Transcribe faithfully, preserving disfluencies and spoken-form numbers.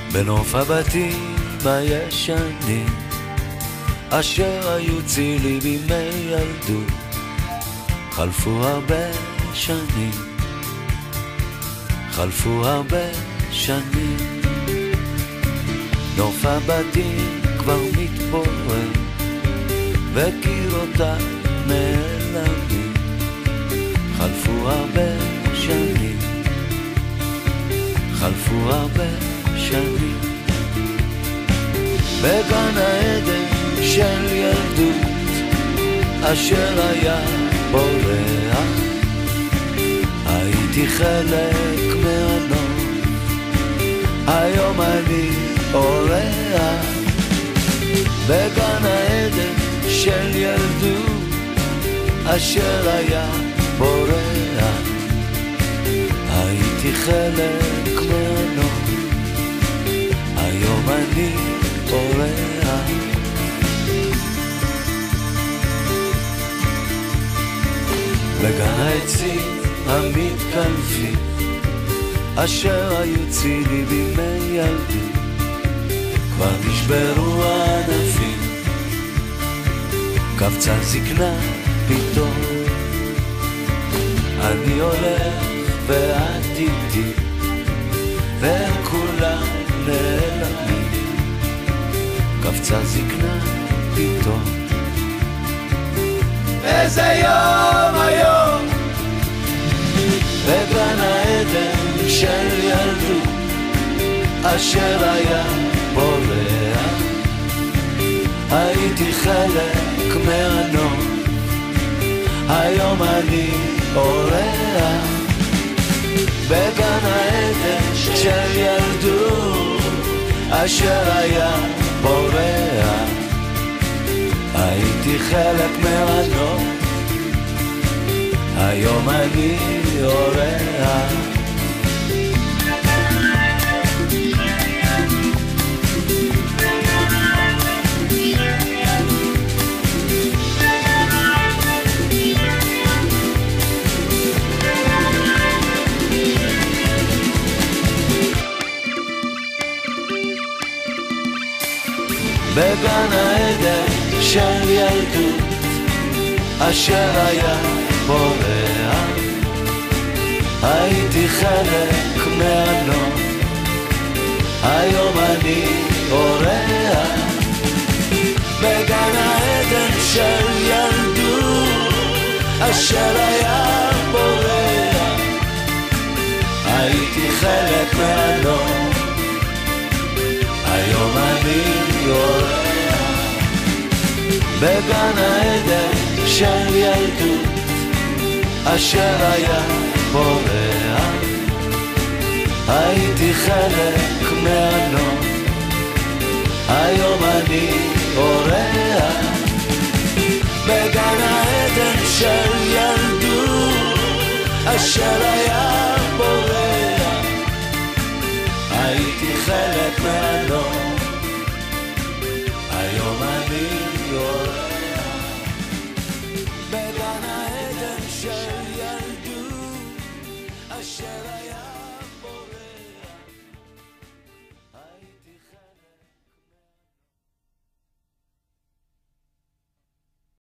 בנוף הבתים הישנים אשר היו צילי בימי ילדות, חלפו הרבה שנים, חלפו הרבה שנים. נוף הבתים כבר מתפורר וקירותיו נעלמים, חלפו הרבה שנים, חלפו הרבה שנים. בגן העדן של ילדות אשר היה בורח, הייתי חלק מהנוף, היום אני אורח. בגן העדן של ילדות אשר היה בורח, הייתי חלק מהנוף, היום אני אורח. בגן העצים המתקלפים אשר היו צילי בימי ילדות, כבר נשברו הענפים, קבצה זקנה פתאום. אני הולך ואת איתי וכולם נעלמים, קבצה זקנה פתאום. איזה יום היום בגן העדן של ילדות אשר היה בורח, הייתי חלק מהנוף, היום אני אורח. בגן העדן של ילדות אשר היה בורח, הייתי חלק מהנוף, היום אני אורח. בגן העדן של ילדות אשר היה בורח, הייתי חלק מהנוף, היום אני אורח. בגן העדן של ילדות אשר היה בורח, הייתי חלק מהנוף, היום אני אורח. בגן העדן של ילדות אשר היה בורח, הייתי חלק מהנוף, היום אני אורח. בגן העדן של ילדות אשר היה בורח, הייתי חלק מהנוף,